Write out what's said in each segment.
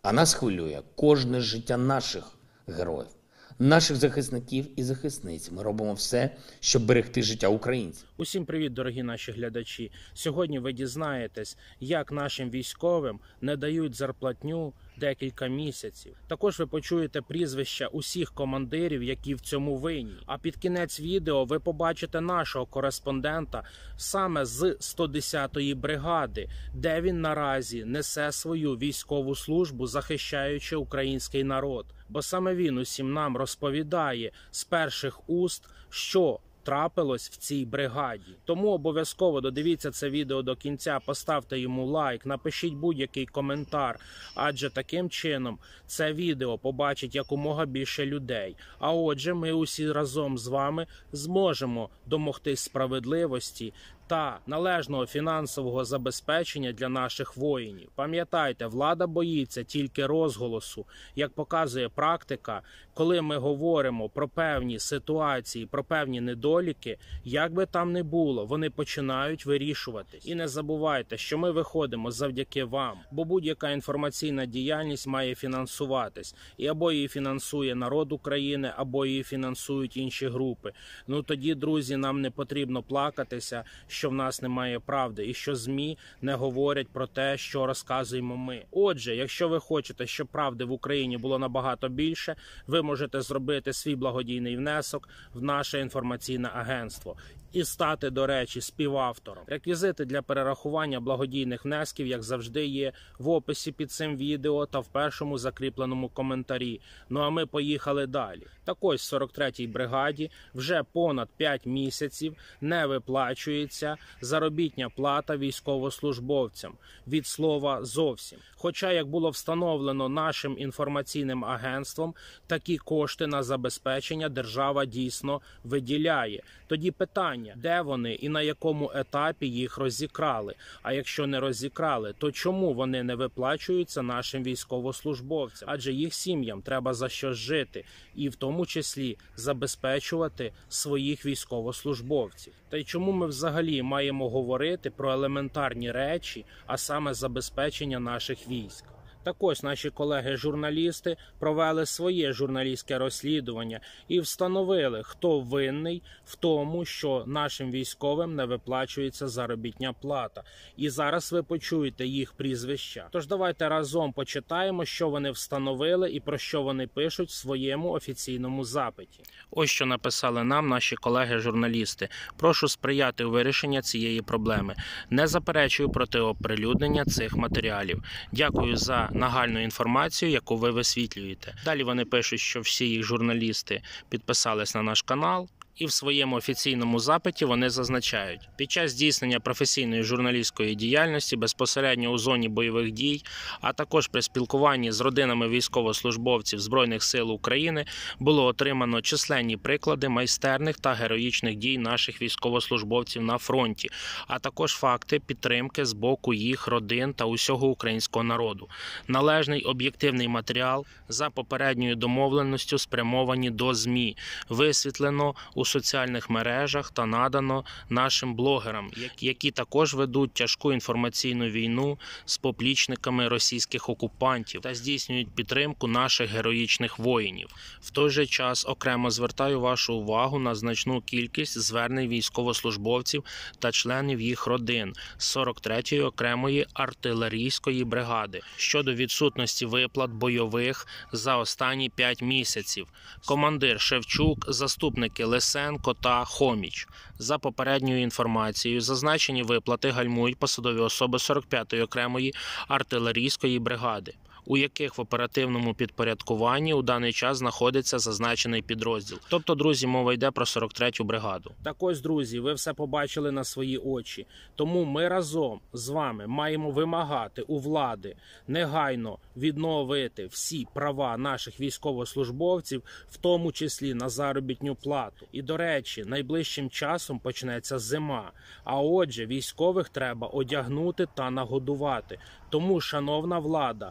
А нас хвилює кожне життя наших героїв, наших захисників і захисниць. Ми робимо все, щоб берегти життя українців. Усім привіт, дорогі наші глядачі. Сьогодні ви дізнаєтесь, як нашим військовим не дають зарплатню декілька місяців. Також ви почуєте прізвища усіх командирів, які в цьому винні. А під кінець відео ви побачите нашого кореспондента саме з 110-ї бригади, де він наразі несе свою військову службу, захищаючи український народ. Бо саме він усім нам розповідає з перших уст, що трапилось в цій бригаді. Тому обов'язково додивіться це відео до кінця, поставте йому лайк, напишіть будь-який коментар, адже таким чином це відео побачить якомога більше людей. А отже, ми усі разом з вами зможемо домогтись справедливості та належного фінансового забезпечення для наших воїнів. Пам'ятайте, влада боїться тільки розголосу. Як показує практика, коли ми говоримо про певні ситуації, про певні недоліки, як би там не було, вони починають вирішуватись. І не забувайте, що ми виходимо завдяки вам, бо будь-яка інформаційна діяльність має фінансуватись. І або її фінансує народ України, або її фінансують інші групи. Ну тоді, друзі, нам не потрібно плакатися, що в нас немає правди і що ЗМІ не говорять про те, що розказуємо ми. Отже, якщо ви хочете, щоб правди в Україні було набагато більше, ви можете зробити свій благодійний внесок в наше інформаційне агентство і стати, до речі, співавтором. Реквізити для перерахування благодійних внесків, як завжди, є в описі під цим відео та в першому закріпленому коментарі. Ну а ми поїхали далі. Так ось в 43-й бригаді вже понад 5 місяців не виплачується заробітня плата військовослужбовцям. Від слова зовсім. Хоча, як було встановлено нашим інформаційним агентством, такі кошти на забезпечення держава дійсно виділяє. Тоді питання, де вони і на якому етапі їх розікрали? А якщо не розікрали, то чому вони не виплачуються нашим військовослужбовцям? Адже їх сім'ям треба за що жити, і в тому числі забезпечувати своїх військовослужбовців. Та й чому ми взагалі маємо говорити про елементарні речі, а саме забезпечення наших військ? Так ось наші колеги-журналісти провели своє журналістське розслідування і встановили, хто винний в тому, що нашим військовим не виплачується заробітня плата. І зараз ви почуєте їх прізвища. Тож давайте разом почитаємо, що вони встановили і про що вони пишуть в своєму офіційному запиті. Ось що написали нам наші колеги-журналісти. Прошу сприяти у вирішенні цієї проблеми. Не заперечую проти оприлюднення цих матеріалів. Дякую за нагальну інформацію, яку ви висвітлюєте. Далі вони пишуть, що всі їх журналісти підписались на наш канал. І в своєму офіційному запиті вони зазначають, під час здійснення професійної журналістської діяльності безпосередньо у зоні бойових дій, а також при спілкуванні з родинами військовослужбовців Збройних сил України було отримано численні приклади майстерних та героїчних дій наших військовослужбовців на фронті, а також факти підтримки з боку їх родин та усього українського народу. Належний об'єктивний матеріал за попередньою домовленістю спрямовані до ЗМІ, висвітлено у соціальних мережах та надано нашим блогерам, які також ведуть тяжку інформаційну війну з поплічниками російських окупантів та здійснюють підтримку наших героїчних воїнів. В той же час окремо звертаю вашу увагу на значну кількість звернень військовослужбовців та членів їх родин з 43-ї окремої артилерійської бригади щодо відсутності виплат бойових за останні 5 місяців. Командир Шевчук, заступники Лисенко та Хоміч. За попередньою інформацією, зазначені виплати гальмують посадові особи 45-ї окремої артилерійської бригади, у яких в оперативному підпорядкуванні у даний час знаходиться зазначений підрозділ. Тобто, друзі, мова йде про 43-ю бригаду. Так ось, друзі, ви все побачили на свої очі. Тому ми разом з вами маємо вимагати у влади негайно відновити всі права наших військовослужбовців, в тому числі на заробітню плату. І, до речі, найближчим часом почнеться зима. А отже, військових треба одягнути та нагодувати. Тому, шановна влада, не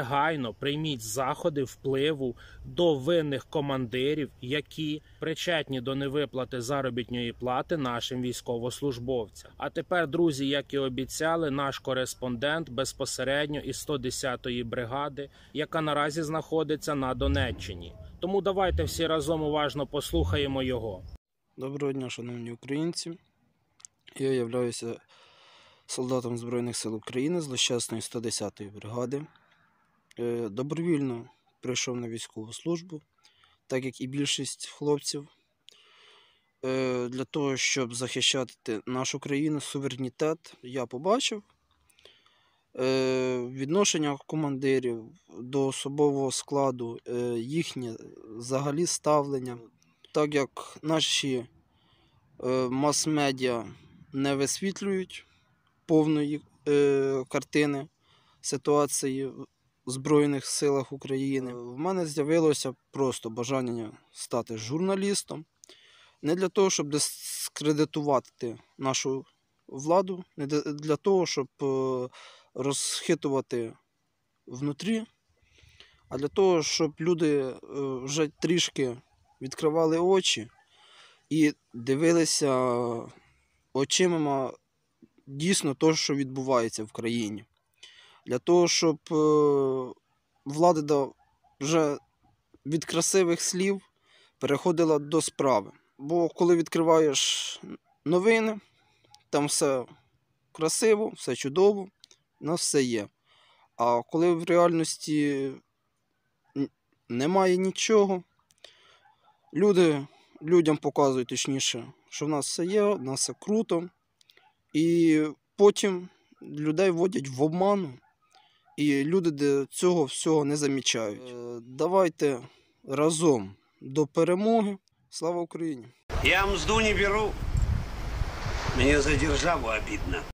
негайно прийміть заходи впливу до винних командирів, які причетні до невиплати заробітної плати нашим військовослужбовцям. А тепер, друзі, як і обіцяли, наш кореспондент безпосередньо із 110-ї бригади, яка наразі знаходиться на Донеччині. Тому давайте всі разом уважно послухаємо його. Доброго дня, шановні українці. Я являюся солдатом Збройних сил України з злощасної 110-ї бригади. Добровільно прийшов на військову службу, так як і більшість хлопців, для того, щоб захищати нашу країну, суверенітет. Я побачив відношення командирів до особового складу, їхнє взагалі ставлення. Так як наші мас-медіа не висвітлюють повної картини ситуації в Збройних силах України, в мене з'явилося просто бажання стати журналістом. Не для того, щоб дискредитувати нашу владу, не для того, щоб розхитувати внутрі, а для того, щоб люди вже трішки відкривали очі і дивилися очима дійсно те, що відбувається в країні. Для того, щоб влада вже від красивих слів переходила до справи. Бо коли відкриваєш новини, там все красиво, все чудово, у нас все є. А коли в реальності немає нічого, людям показують точніше, що в нас все є, в нас все круто. І потім людей вводять в обману, і люди цього всього не замічають. Давайте разом до перемоги. Слава Україні! Я мзду не беру. Мне за державу обидно.